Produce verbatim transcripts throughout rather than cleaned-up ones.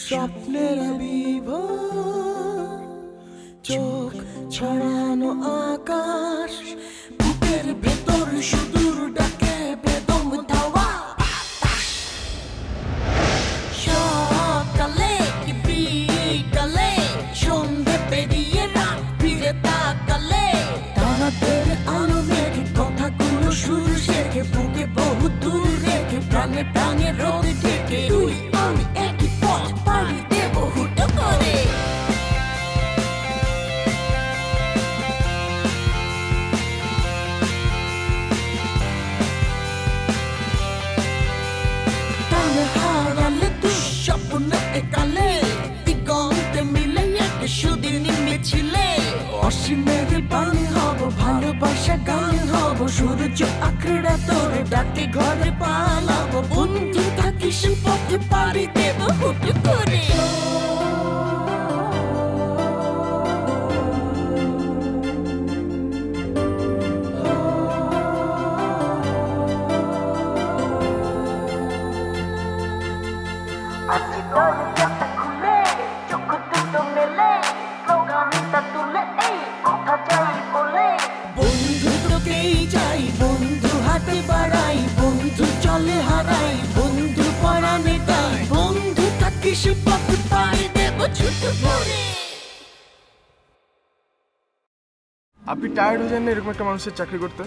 স্বপ্নের বিভোর চোখ ছড়ানো আকাশ বুকের ভেতর সুদূর ডাকে বেদম ধাওয়া বাতাস সকালে কি বিকালে সন্ধে পেরিয়ে রাত ফিরে তাকালে তারাদের আলো মেঘে কথাগুলো সুর শেখে বুকে বহু দূর রেখে প্রাণে প্রাণে রোদ ঢেকে তুই আমি একই পথ পাড়ি দেব হুটো করে হারালে দুঃস্বপ্নে একালে দিগন্তে মিলে এক সুদিন মিছিলে অসীমের বান হব ভালোবাসা গান হব সূর্য আঁকড়া তোরে ডাকে ঘরে পালাবো বন্ধু থাকিস পথে পাড়ি দেব হুট করে বন্ধু তোকেই যাই বন্ধু হাতে বাড়াই বন্ধু চলে হারাই বন্ধু পরাণে তাই বন্ধু থাকিস পথ পাড়ি দেব ছুট করে আপনি টায়ার্ড হয়ে যান না এরকম একটা মানুষের চাকরি করতে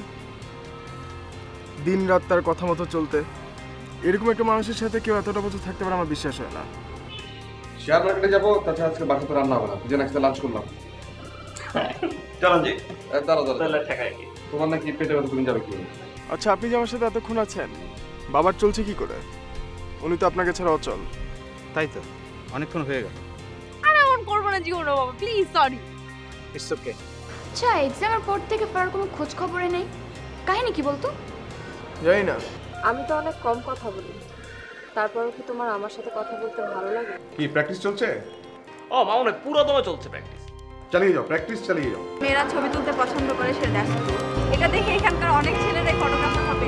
দিন রাত তার কথা মতো চলতে এরকম একটা মানুষের সাথে কেউ এতটা বছর থাকতে পারে আমার বিশ্বাস হয় না শেয়ার মার্কেটে যাবো তাছাড়া আজকে বাসাতে রান্না হবে না দুজন একসাথে লাঞ্চ করলাম চলেন জি দাঁড়া দাঁড়া ঠেকাই কি তোমার নাকি পেটে ব্যথা তুমি যাবে কি আচ্ছা আপনি যে আমার সাথে এতক্ষণ আছেন বাবার চলছে কি করে উনি তো আপনাকে ছাড়া অচল তাই তো অনেকক্ষণ হয়ে গেল আরে এমন করবো না জীবনে বাবা প্লিজ সরি ইটস ওকে আচ্ছা এক্সামের পর থেকে ফেরার কোনো খোঁজ খবরই নেই কাহিনী কি বলতো জানি না আমি তো অনেক কম কথা বলি তারপরেও কি তোমার আমার সাথে কথা বলতে ভালো লাগে কি প্র্যাকটিস চলছে ও মামনে পুরো দমে চলছে প্র্যাকটিস চালিয়ে যাও প্র্যাকটিস চালিয়ে যাও মেয়েরা ছবি তুলতে পছন্দ করে সে ড্যান্স এটা দেখে এখানকার অনেক ছেলেরাই ফটোগ্রাফার হবে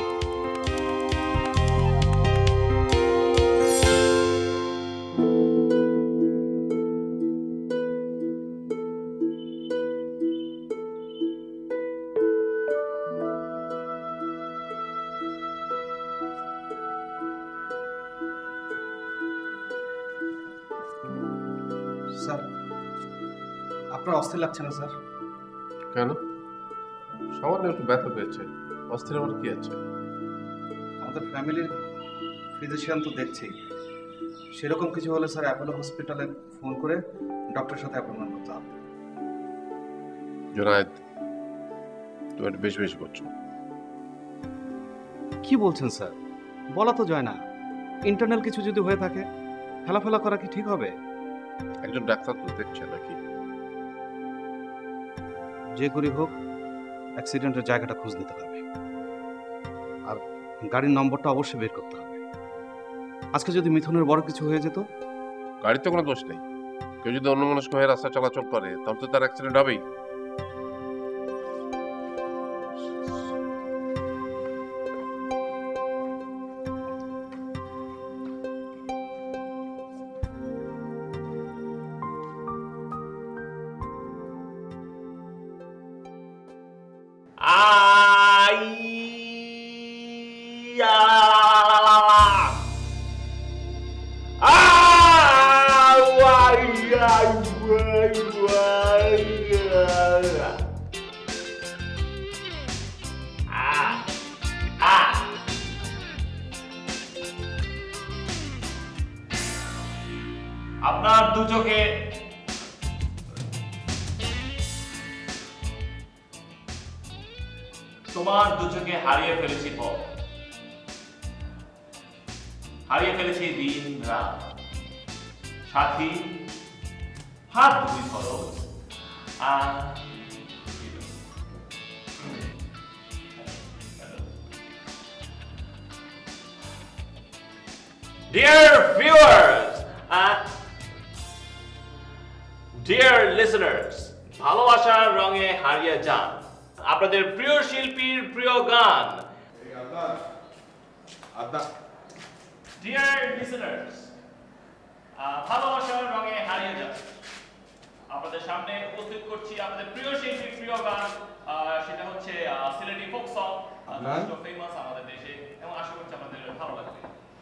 স্যার আপনার অস্থির লাগছে না স্যার কেন সামান্য একটু ব্যথা পেয়েছে অস্থির আমার কি আছে আমাদের ফ্যামিলির ফিজিশিয়ান তো দেখছি সেরকম কিছু হলে স্যার অ্যাপোলো হসপিটালে ফোন করে ডক্টরের সাথে অ্যাপয়েন্টমেন্ট করতে হবে জুনায়েদ তুমি একটু বেশি বেশি করছো কি বলছেন স্যার বলা তো যায় না ইন্টারনাল কিছু যদি হয়ে থাকে ফেলাফেলা করা কি ঠিক হবে একজন ডাক্তার তো দেখছে নাকি যে করি হোক অ্যাক্সিডেন্টের জায়গাটা খুঁজ নিতে হবে আর গাড়ির নম্বরটা অবশ্যই বের করতে হবে আজকে যদি মিথুনের বড় কিছু হয়ে যেত গাড়ির তো কোনো দোষ নেই কেউ যদি অন্যমনস্ক হয়ে রাস্তা চলাচল করে তাহলে তো তার অ্যাক্সিডেন্ট হবেই আপনার দু চোখে তোমার দু চোখে হারিয়ে ফেলেছি পথ হারিয়ে ফেলেছি দিন রাত সাথী হাত দুই ধরো আর Dear viewers, uh, dear listeners, ভালোবাসার রঙে হারিয়ে যান আপনাদের প্রিয় শিল্পীর প্রিয় গান Dear listeners, ভালোবাসার রঙে হারিয়ে যাবে। আপনাদের সামনে উপস্থিত করছি আমাদের প্রিয় শিল্পী প্রিয় গান, সেটা হচ্ছে সিলেটি ফোক সং, ফেমাস আমাদের দেশে, এবং আশা করছি আপনাদের ভালো লাগবে।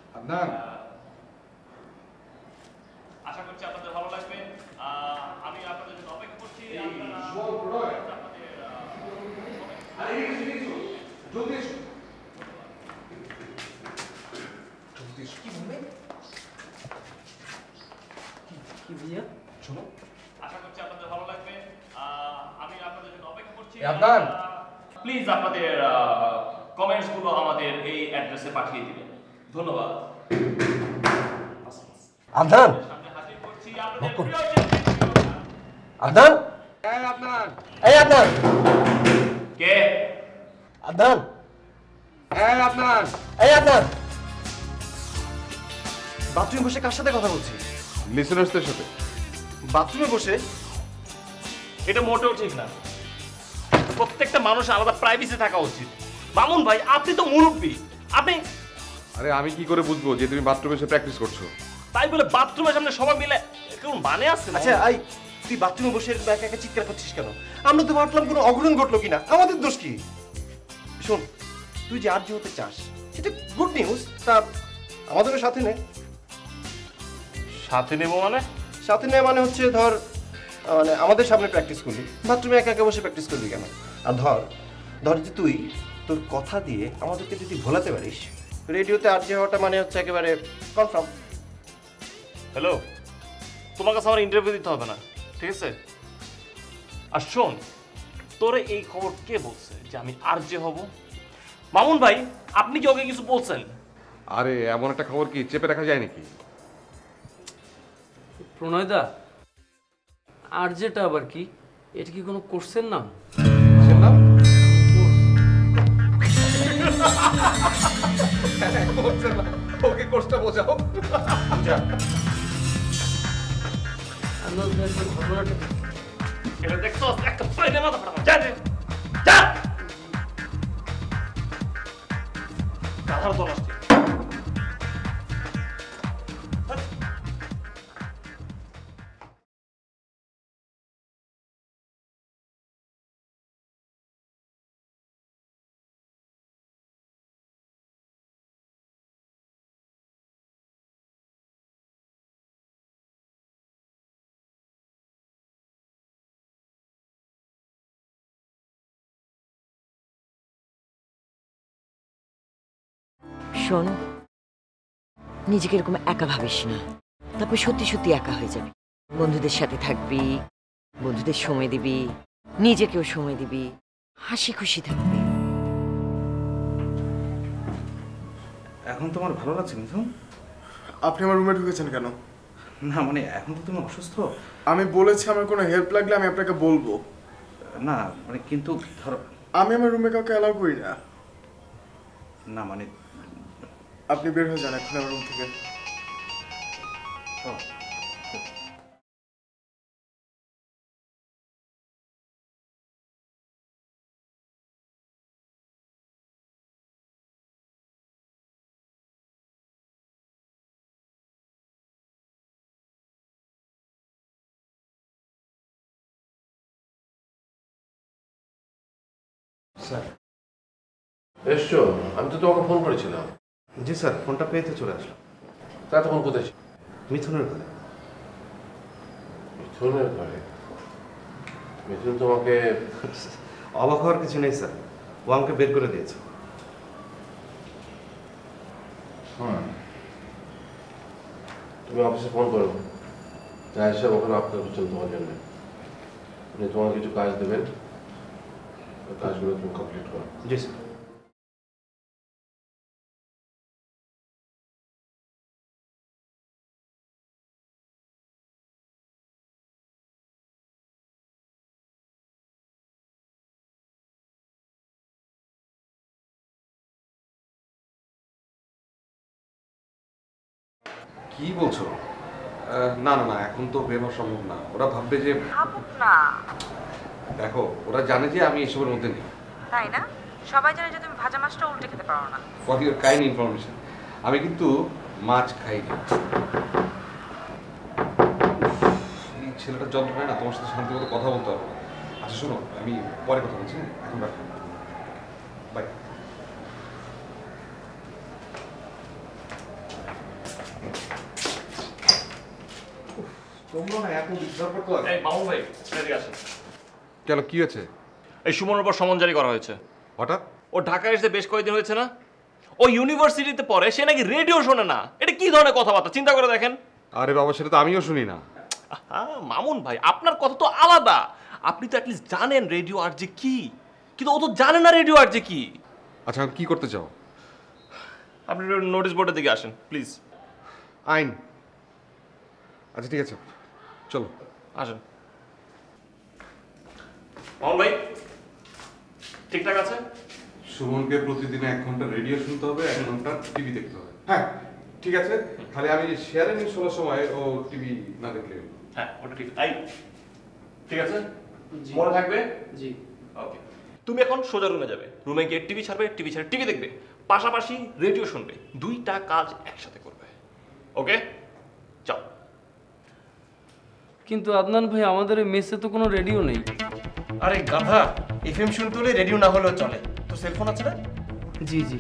আশা করছি আপনাদের ভালো লাগবে। আমি আপনাদের জন্য অপেক্ষা করছি। আশা করছি আপনাদের ভালো লাগবে। আমি আপনাদের জন্য অপেক্ষা করছি। প্লিজ আপনাদের কমেন্টস গুলো আমাদের এই অ্যাড্রেসে পাঠিয়ে দিবেন। ধন্যবাদ। আদনান, আদনান, এই আদনান, এই আদনান, কে? আদনান, এই আদনান, এই আদনান। বাথরুমে বসে কার সাথে কথা বলছি? লিসেনার্সদের সাথে। বাথরুমে বসে? এটা মোটেও ঠিক না। প্রত্যেকটা মানুষ আলাদা প্রাইভেসি থাকা উচিত। মামুন ভাই, আপনি তো মুরব্বী, আপনি। আরে আমি কি করে বুঝবো যে তুমি বাথরুমে এসে প্র্যাকটিস করছো? তাই বলে বাথরুমের সামনে সবাই মিলে কেমন মানে আছে? আচ্ছা আই, তুই বাথরুমে বসে এরকম একা একা চিৎকার করছিস কেন? আমরা তো ভাবলাম কোনো অঘটন ঘটলো কিনা, আমাদের দোষ কি? শোন, তুই যে আর্য হতে চাস সেটা গুড নিউজ, তা আমাদেরও সাথে নে। সাথে নেবো মানে? সাথে নেওয়া মানে হচ্ছে ধর, মানে আমাদের সামনে প্র্যাকটিস করলি, বাথরুমে একা একা বসে প্র্যাকটিস করলি কেন? আর ধর ধর যে তুই তোর কথা দিয়ে আমাদেরকে যদি ভোলাতে পারিস, রেডিওতে আর্য হওয়াটা মানে হচ্ছে একেবারে কনফার্ম। হ্যালো, তোমার কাছে আমার ইন্টারভিউ দিতে হবে না, ঠিক আছে? আর শোন, তোরে এই খবর কে বলছে যে আমি আর যে হব? মামুন ভাই, আপনি কি ওকে কিছু বলছেন? আরে এমন একটা খবর কি চেপে রাখা যায় নাকি? প্রণয়দা, আর যেটা আবার কি? এটা কি কোনো কোর্সের নাম? ওকে কোর্সটা বোঝাও। ঘটনাটা এটা দেখছো? একটা পাইলে মাথা ফাটাবো। যা রে, যা। কাহার দল আসছে? শোন, নিজেকে এরকম একা ভাবিস না, তারপর সত্যি সত্যি একা হয়ে যাবি। বন্ধুদের সাথে থাকবি, বন্ধুদের সময় দিবি, নিজেকেও সময় দিবি, হাসি খুশি থাকবি। এখন তোমার ভালো লাগছে মিথুন? আপনি আমার রুমে ঢুকেছেন কেন? না মানে এখন তো তুমি অসুস্থ। আমি বলেছি আমার কোনো হেল্প লাগলে আমি আপনাকে বলবো। না মানে কিন্তু ধরো, আমি আমার রুমে কাউকে অ্যালাউ করি না। না মানে আপনি বের হয়ে যান এখন আমার রুম থেকে। স্যার এসছো? আমি তো তোমাকে ফোন করেছিলাম। জি স্যার, ফোনটা পেয়ে তো চলে আসলাম। তা তখন কোথায় ছিল? মিথুনের ঘরে। মিথুনের ঘরে? মিথুন তোমাকে? অবাক হওয়ার কিছু নেই স্যার, ও আমাকে বের করে দিয়েছে। তুমি অফিসে ফোন করো, যা এসে ওখানে আপনার করছেন তোমার জন্য। উনি তোমার কিছু কাজ দেবেন, ওই কাজগুলো তুমি কমপ্লিট করো। জি স্যার। কি বলছো? না না না, এখন তো বের হওয়া সম্ভব না। ওরা ভাববে যে, ভাবুক না। দেখো ওরা জানে যে আমি এসবের মধ্যে নেই। তাই না? সবাই জানে যে তুমি ভাজা মাছটা উল্টে খেতে পারো না। ফর ইউর কাইন্ড ইনফরমেশন, আমি কিন্তু মাছ খাই না। ছেলেটার যন্ত্র হয় না, তোমার সাথে শান্তিমতো কথা বলতে হবে। আচ্ছা শোনো, আমি পরে কথা বলছি, হ্যাঁ? এখন রাখো, বাই। তোমরা না এত বিস্তার করতে হবে। এই মামুন ভাই, এদিকে আসেন। কেন, কি হয়েছে? এই সুমনের উপর সমন জারি করা হয়েছে। হঠাৎ? ও ঢাকায় এসে বেশ কয়েকদিন হয়েছে না? ও ইউনিভার্সিটিতে পড়ে, সে নাকি রেডিও শোনে না। এটা কি ধরনের কথাবার্তা, চিন্তা করে দেখেন। আরে বাবা, সেটা তো আমিও শুনি না। হ্যাঁ মামুন ভাই, আপনার কথা তো আলাদা। আপনি তো অ্যাটলিস্ট জানেন রেডিও আর যে কি, কিন্তু ও তো জানে না রেডিও আর যে কি। আচ্ছা, কি করতে চাও? আপনি নোটিশ বোর্ডের দিকে আসেন প্লিজ। আইন? আচ্ছা ঠিক আছে, চলো আসেন। মামুন ভাই ঠিকঠাক আছে? সুমনকে প্রতিদিন এক ঘন্টা রেডিও শুনতে হবে, এক ঘন্টা টিভি দেখতে হবে। হ্যাঁ ঠিক আছে, খালি আমি শেয়ারে নিয়ে শোনার সময় ও টিভি না দেখলে। হ্যাঁ ওটা ঠিক। আই ঠিক আছে, মনে থাকবে? জি। ওকে, তুমি এখন সোজা রুমে যাবে, রুমে গিয়ে টিভি ছাড়বে, টিভি ছাড়ে টিভি দেখবে, পাশাপাশি রেডিও শুনবে, দুইটা কাজ একসাথে করবে। ওকে চল। কিন্তু আদনান ভাই, আমাদের এই মেসে তো কোনো রেডিও নেই। আরে গাধা, এফএম শুনতে হলে রেডিও না হলেও চলে। তো সেলফোন আছে না? জি জি।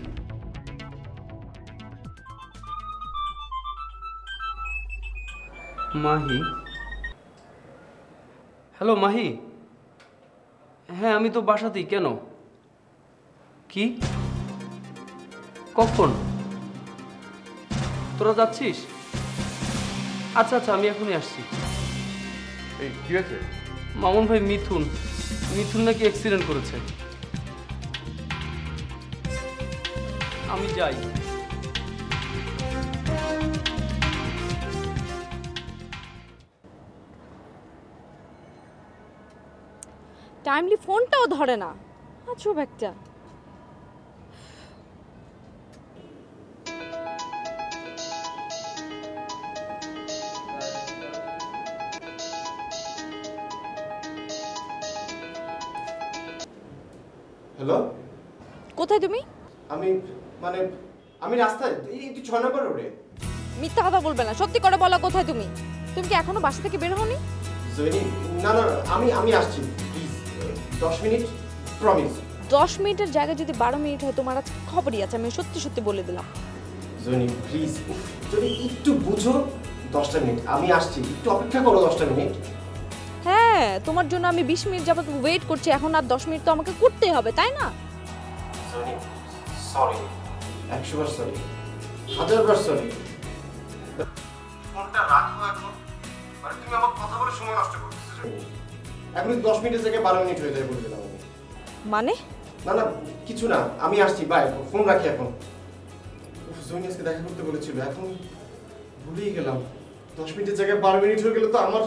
মাহি, হ্যালো মাহি। হ্যাঁ আমি তো বাসাতেই। কেন, কি, কখন? তোরা যাচ্ছিস? আচ্ছা আচ্ছা, আমি এখনই আসছি। এই কি হয়েছে? মামুন ভাই, মিথুন মিথুন নাকি অ্যাক্সিডেন্ট করেছে। আমি যাই। টাইমলি ফোনটাও ধরে না, আজব একটা। হ্যালো, কোথায় তুমি? আমি মানে আমি রাস্তায়, এই তো ছয় নম্বর রোডে। মিথ্যা কথা বলবে না, সত্যি করে বলো কোথায় তুমি? তুমি কি এখনো বাসা থেকে বের হওনি? জয়নি, না না আমি আমি আসছি, প্লিজ দশ মিনিট, প্রমিস। দশ মিনিটের জায়গায় যদি বারো মিনিট হয়, তোমার আজকে খবরই আছে, আমি সত্যি সত্যি বলে দিলাম। জয়নি প্লিজ, যদি একটু বুঝো, দশটা মিনিট আমি আসছি, একটু অপেক্ষা করো দশটা মিনিট। হ্যাঁ, তোমার জন্য আমি বিশ মিনিট যাবত ওয়েট করছি, এখন আর দশ মিনিট তো আমাকে করতেই হবে, তাই না? জয়নি সরি, একশো বার সরি, হাজার বার সরি। ফোনটা রাখো এখন, মানে তুমি আমার কথা বলে সময় নষ্ট করতেছো জয়নি। এখন দশ মিনিটের জায়গায় বারো মিনিট হয়ে যায় বলে দিলাম আমি। মানে? না না কিছু না, আমি আসছি, বাই, ফোন রাখি এখন। জয়নি আজকে দেখা করতে বলেছিল, এখন ভুলেই গেলাম। দশ মিনিটের জায়গায় বারো মিনিট হয়ে গেলে তো আমার।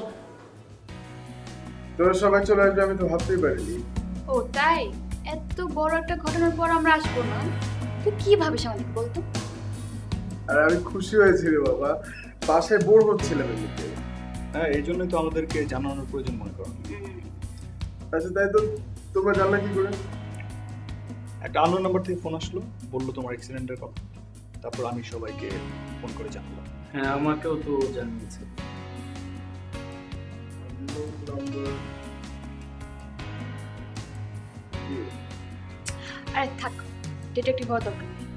তোরা সবাই চলে আসবে, আমি তো ভাবতেই পারিনি। ও তাই? এত বড় একটা ঘটনার পর আমরা আসবো না? তুই কি ভাবিস আমাদের বলতো? আর আমি খুশি হয়েছি রে বাবা, বাসায় বোর হচ্ছিলাম এমনিতে। হ্যাঁ, এই জন্যই তো আমাদেরকে জানানোর প্রয়োজন মনে করো। আচ্ছা তাই তো, তোমরা জানলা কি করে? একটা আননোন নাম্বার থেকে ফোন আসলো, বললো তোমার অ্যাক্সিডেন্টের কথা। তারপর আমি সবাইকে ফোন করে জানলাম। হ্যাঁ আমাকেও তো জানিয়েছে। আরে থাক, ডিটেকটিভ হওয়া দরকার নেই।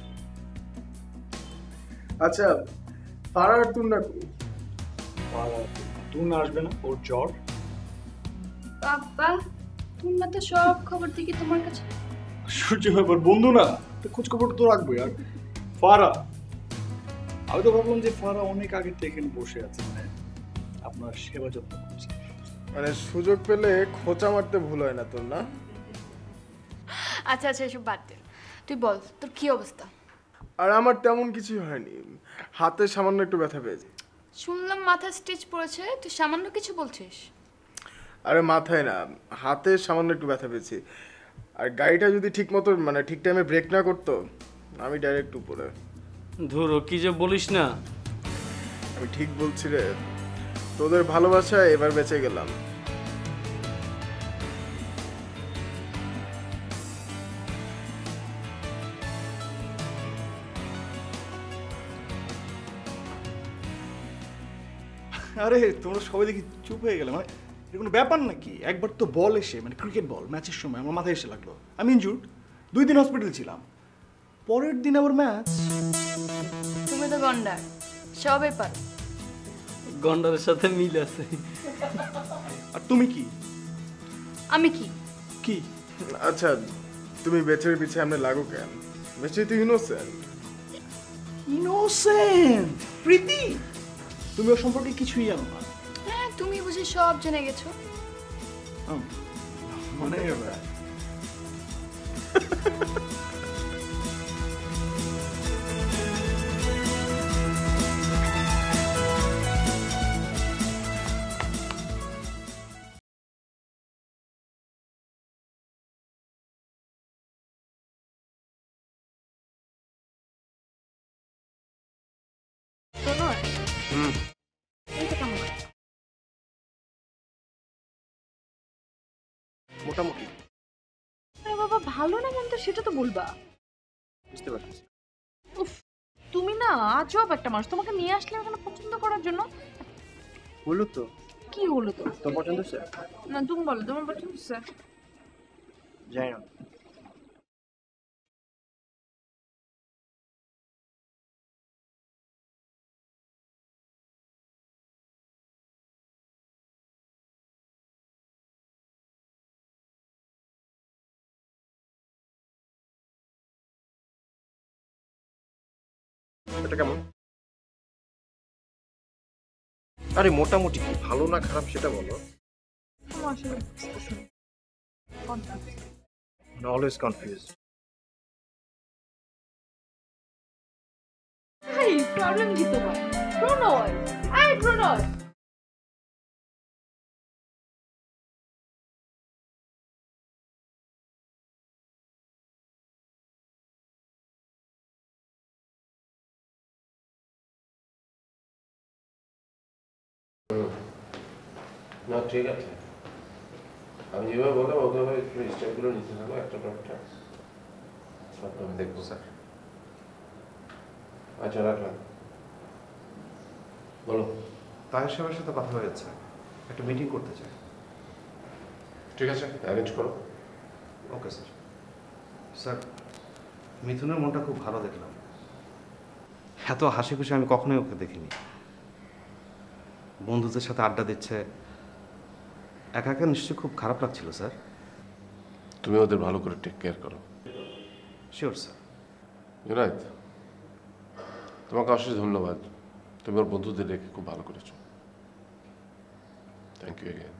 আচ্ছা, ফারার তুন্না কই? তুন্না আসবে না, ওর জ্বর। বাবা, তুন্না তো সব খবর থেকে তোমার কাছে। সূর্য ব্যাপার, বন্ধু না, তো খোঁজ খবর তো রাখবে। আর ফারা, আমি তো ভাবলাম যে ফারা অনেক আগে থেকে এখানে বসে আছে, মানে আপনার সেবা যত্ন করছে। মানে সুযোগ পেলে খোঁচা মারতে ভুল হয় না তোর, না? আচ্ছা আচ্ছা, এসব বাদ দে, তুই বল তোর কি অবস্থা? আর আমার তেমন কিছু হয়নি, হাতে সামান্য একটু ব্যথা পেয়েছি। শুনলাম মাথা স্টিচ পড়েছে, তুই সামান্য কিছু বলছিস? আরে মাথায় না, হাতে সামান্য একটু ব্যথা পেয়েছি। আর গাড়িটা যদি ঠিক মতো মানে ঠিক টাইমে ব্রেক না করতো, আমি ডাইরেক্ট উপরে। ধুরো, কি যে বলিস না। আমি ঠিক বলছি রে, তোদের ভালোবাসায় এবার বেঁচে গেলাম। আরে তোমরা সবাই দেখি চুপ হয়ে গেলে, মানে এটা কোনো ব্যাপার নাকি? একবার তো বল এসে, মানে ক্রিকেট বল ম্যাচের সময় আমার মাথায় এসে লাগলো, আমি ইনজুর্ড, দুই দিন হসপিটাল ছিলাম, পরের দিন আবার ম্যাচ। তুমি তো গন্ডার, সবে পার। গন্ডারের সাথে মিল আছে। আর তুমি কি? আমি কি কি আচ্ছা তুমি বেচের পিছে আমরা লাগো কেন? বেচে তো ইনোসেন্ট। ইনোসেন্ট? প্রীতি তুমি ওর সম্পর্কে কিছুই জানো না। হ্যাঁ তুমি বুঝি সব জেনে গেছো। মানে মোটামুটি। আরে বাবা ভালো না মন্দ সেটা তো বলবা। বুঝতে পারছি। উফ তুমি না আজব একটা মানুষ, তোমাকে নিয়ে আসলে এখানে পছন্দ করার জন্য। হলো তো? কি হলো তো? তোর পছন্দ স্যার? না তুমি বলো তোমার পছন্দ স্যার। যাই না। এটা কেমন? আরে মোটামুটি কি, ভালো না খারাপ সেটা বলো। তোমার আসলে confuse. Always confuse. Hi problem কি তোমার? প্রণয়, আই প্রণয়। না ঠিক আছে, আমি যেভাবে বললাম ওইভাবে একটু স্টেপগুলো নিতে থাকবো একটা পর একটা, সব আমি দেখবো স্যার। আচ্ছা রাখলাম, বলো। তাহের সাহেবের সাথে কথা হয়েছে, একটা মিটিং করতে চাই। ঠিক আছে অ্যারেঞ্জ করো। Okay sir. স্যার মিথুনের মনটা খুব ভালো দেখলাম, এত হাসি খুশি আমি কখনোই ওকে দেখিনি। বন্ধুদের সাথে আড্ডা দিচ্ছে, একা একা নিশ্চয়ই খুব খারাপ লাগছিল স্যার। তুমি ওদের ভালো করে টেক কেয়ার করো। Sure sir. জুনায়েদ তোমাকে অশেষ ধন্যবাদ, তুমি ওর বন্ধুদের রেখে খুব ভালো করেছো। Thank you again.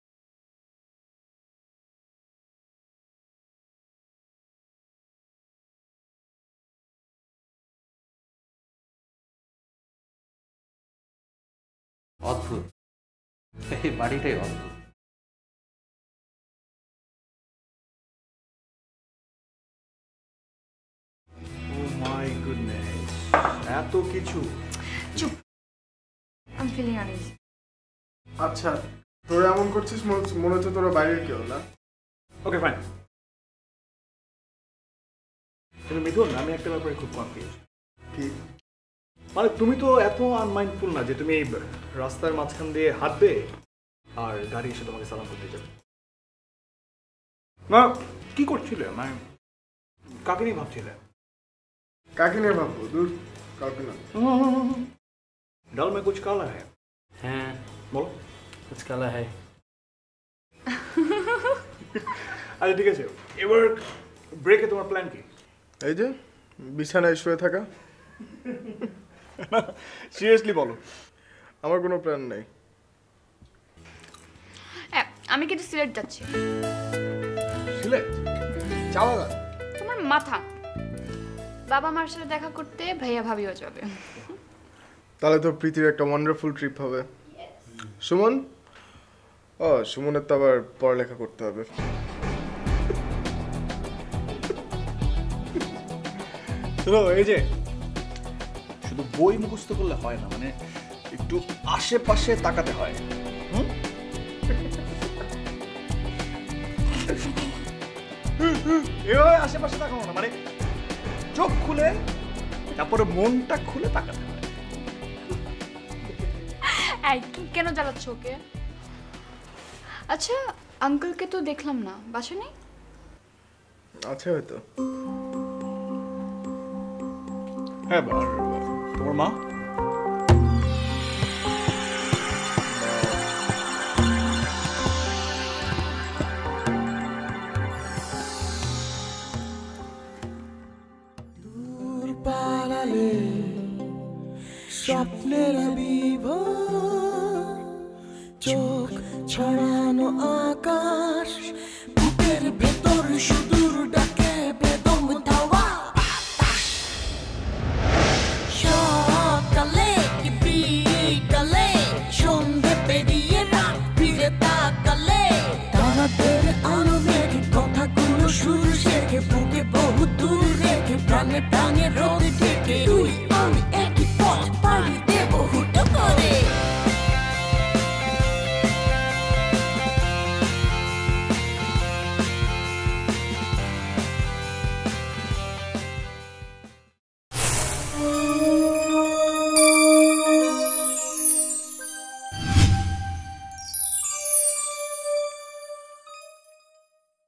অদ্ভুত, এই বাড়িটাই অদ্ভুত। ও মাই গুডনেস, এত কিছু। চুপ, আই এম ফিলিং আনইজি। আচ্ছা তোরা এমন করছিস মনে হচ্ছে তোরা বাইরের কেউ না। Okay fine. কিন্তু মিথুন আমি একটা ব্যাপারে খুব কনফিউজ। কি? মানে তুমি তো এত আনমাইন্ডফুল না যে তুমি রাস্তার মাঝখান দিয়ে হাঁটবে আর গাড়ি এসে তোমাকে সালাম করতে যাবে। না কি করছিলে, মানে কাকে নিয়ে ভাবছিলে? কাকে নিয়ে ভাববো? দূর, কাকে না। ডাল মে কুছ কালা হ্যায়। হ্যাঁ বলো। কুছ কালা হ্যায়। আচ্ছা ঠিক আছে, এবার ব্রেকে তোমার প্ল্যান কি? এই যে বিছানায় শুয়ে থাকা। সিরিয়াসলি বলো। আমার কোনো প্ল্যান নেই। আমি কিন্তু সিলেট যাচ্ছি। সিলেট? যাওয়া না। তোমার মাথা। বাবা মার সাথে দেখা করতে, ভাইয়া ভাবিও যাবে। তাহলে তো প্রীতির একটা ওয়ান্ডারফুল ট্রিপ হবে। সুমন? ও সুমনের তো আবার পড়ালেখা করতে হবে। চলো এই যে শুধু বই মুখস্থ করলে হয় না, মানে একটু আশেপাশে তাকাতে হয়। এভাবে আশেপাশে তাকানো না, মানে চোখ খুলে তারপরে মনটা খুলে তাকাতে হয়। এই তুমি কেন জ্বালাচ্ছ ওকে? আচ্ছা আঙ্কেলকে তো দেখলাম না, বাসা নেই? আছে হয়তো। হ্যাঁ, আর তোমার মা? দূর পালালে স্বপ্নের বিভোর, চোখ ছড়ানো আকাশ, বুকের ভেতর সুদূর ডাকে বেদম ধাওয়া বাতাস। সকালে কি বিকালে, সন্ধে পেরিয়ে রাত ফিরে তাকালে, তারাদের আলো মেঘে কথাগুলো সুর শেখে, বুকে বহু দূর রেখে প্রাণে টানে